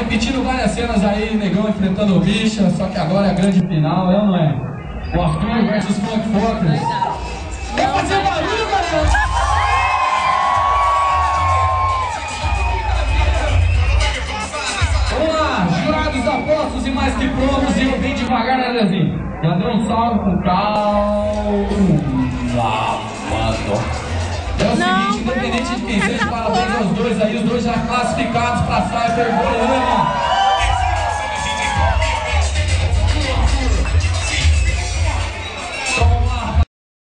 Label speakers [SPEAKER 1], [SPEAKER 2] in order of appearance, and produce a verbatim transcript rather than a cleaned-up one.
[SPEAKER 1] repetindo várias cenas aí, negão enfrentando o bicha, só que agora é a grande final, é ou não é? O Arthur versus Funk Focus. Vai fazer barulho, galera! Vamos lá, jurados apostos e mais que prontos, e eu bem devagar, né, Lezinho? Já deu um salve com calma, mano. É o
[SPEAKER 2] Não,
[SPEAKER 1] seguinte, independente de quem seja,
[SPEAKER 2] acabou.
[SPEAKER 1] parabéns aos dois aí, os dois já classificados pra Cyber Goiânia.